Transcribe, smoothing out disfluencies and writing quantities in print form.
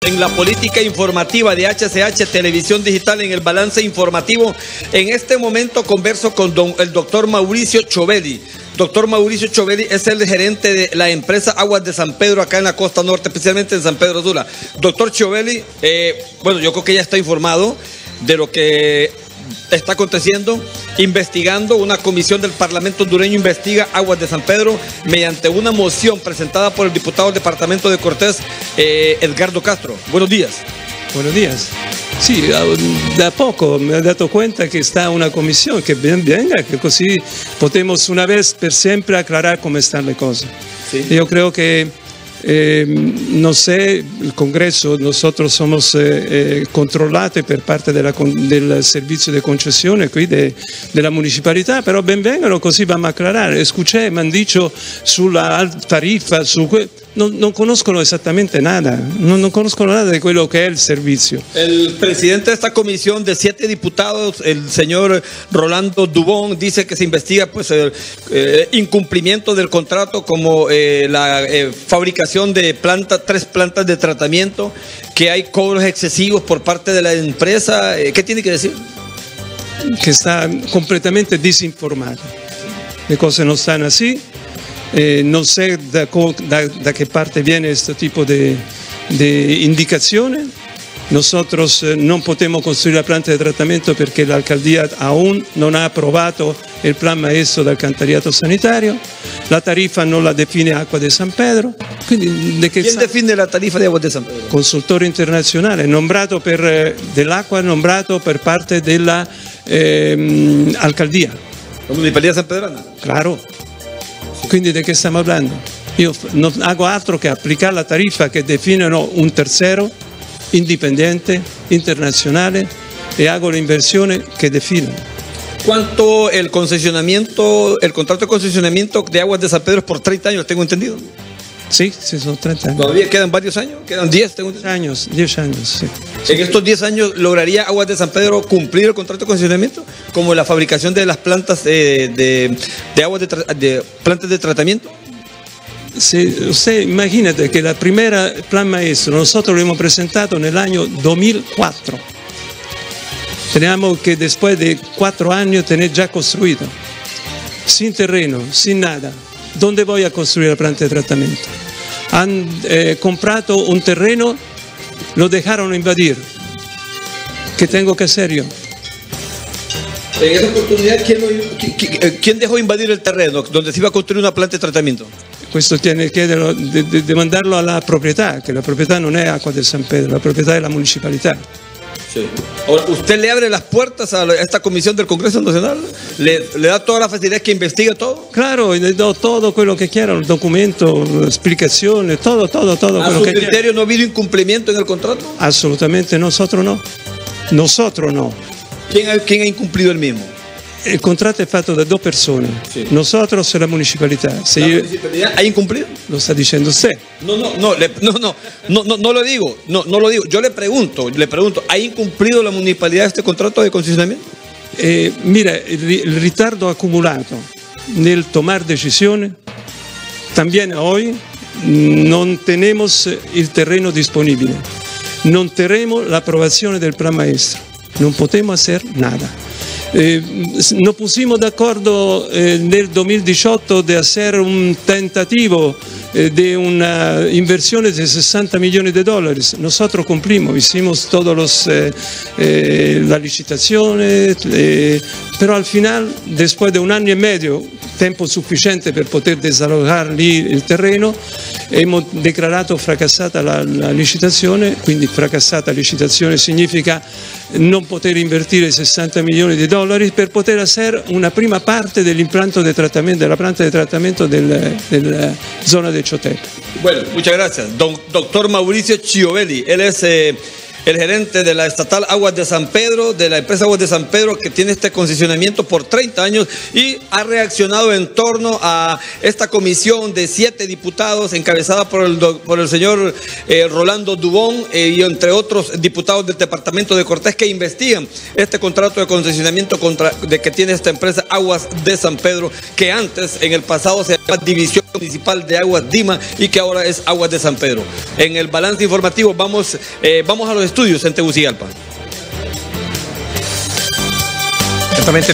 En la política informativa de HCH Televisión Digital, en el balance informativo, en este momento converso con el doctor Mauricio Chovelli. Doctor Mauricio Chovelli es el gerente de la empresa Aguas de San Pedro acá en la costa norte, especialmente en San Pedro Sula. Doctor Chovelli, bueno, yo creo que ya está informado de lo que está aconteciendo, investigando. Una comisión del Parlamento hondureño investiga Aguas de San Pedro mediante una moción presentada por el diputado del departamento de Cortés, Edgardo Castro. Buenos días. Buenos días. Sí, da poco me he dado cuenta que está una comisión, que venga, que così podemos una vez per siempre aclarar cómo están las cosas. Sí. Yo creo que no sé, el Congreso, nosotros somos controlati per parte del servizio di concessione qui della municipalità, però ben vengano, così vamos a aclarare. Escuché, me han dicho sulla tarifa, non conoscono esattamente nada, non conoscono nada de quello che è il servizio. El presidente de esta comisión de 7 diputados, el señor Rolando Dubón, dice que se investiga pues el incumplimiento del contrato, como la fabricación de 3 plantas de tratamiento, que hay cobros excesivos por parte de la empresa. ¿Qué tiene que decir? Que está completamente disinformado. Le cose non stanno así. Non sé da che parte viene questo tipo di indicazione. Nosotros non potemos construir la planta de tratamiento perché l'alcaldía aún non ha approvato il plan maestro del alcantarillato sanitario. La tarifa non la define Acqua de San Pedro. Quindi, ¿Quién define la tarifa de Aguas de San Pedro? Consultore internazionale, dell'acqua nombrato per parte della alcaldía. ¿La Municipalidad San Pedrana? Claro. Quindi di che stiamo parlando? Io non hago altro che applicare la tarifa che definono un tercero independiente, internazionale, e hago la inversione che defino. ¿Cuánto el concesionamiento, el contrato de concesionamiento de Aguas de San Pedro es por 30 años, tengo entendido? Sí, son 30 años. ¿Todavía quedan varios años? ¿Quedan 10? Tengo entendido. 10 años, sí. ¿En estos 10 años lograría Aguas de San Pedro cumplir el contrato de concesionamiento? Como la fabricación de las plantas de plantas de tratamiento. Usted imagínate que la primera plan maestro nosotros lo hemos presentado en el año 2004. Teníamos que después de 4 años tener ya construido, sin terreno, sin nada. ¿Dónde voy a construir la planta de tratamiento? Han comprado un terreno, lo dejaron invadir. ¿Qué tengo que hacer yo? En esa oportunidad, ¿quién dejó invadir el terreno donde se iba a construir una planta de tratamiento? Questo tiene che demandarlo alla proprietà, che la proprietà non è Acqua del San Pedro, la proprietà è la municipalità. Sí. Ahora, ¿usted le abre las puertas a esta comisión del Congreso Nacional? ¿Le da toda la facilidad que investigue todo? Claro, le do todo quello che quiero, il documento, explicazione, todo. ¿A su criterio no ha habido incumplimiento en el contrato? Assolutamente, nosotros no. Nosotros no. ¿Quién ha incumplido el mismo? El contrato es fatto da 2 persone, sí. Nosotros e la municipalità. ¿La municipalidad ha incumplido? Lo está diciendo usted. No lo digo. Yo le pregunto, ¿ha incumplido la municipalidad este contrato de concesionamiento? Mira, il ritardo accumulato nel tomar decisioni, también hoy non tenemos il terreno disponibile, non terremo l'approvazione del plan maestro, non potemo hacer nada. Nos pusimos de acuerdo en el 2018 de hacer un tentativo de una inversión de $60 millones. Nosotros cumplimos, hicimos todas las licitaciones, pero al final, después de 1 año y medio, tiempo suficiente per poter desalojar lì il terreno, hemos declarato fracassata la licitazione. Quindi fracassata licitazione significa non poter invertire $60 millones per poter hacer una prima parte dell'impianto di trattamento, della planta di trattamento della zona de Chotec. Bueno, muchas gracias. Doctor Mauricio Chovelli, él es el gerente de la estatal Aguas de San Pedro, de la empresa Aguas de San Pedro, que tiene este concesionamiento por 30 años y ha reaccionado en torno a esta comisión de 7 diputados encabezada por el señor Rolando Dubón y entre otros diputados del departamento de Cortés que investigan este contrato de concesionamiento de que tiene esta empresa Aguas de San Pedro, que antes en el pasado se llamaba División Municipal de Aguas Dima y que ahora es Aguas de San Pedro. En el balance informativo vamos a los estudios en Tegucigalpa.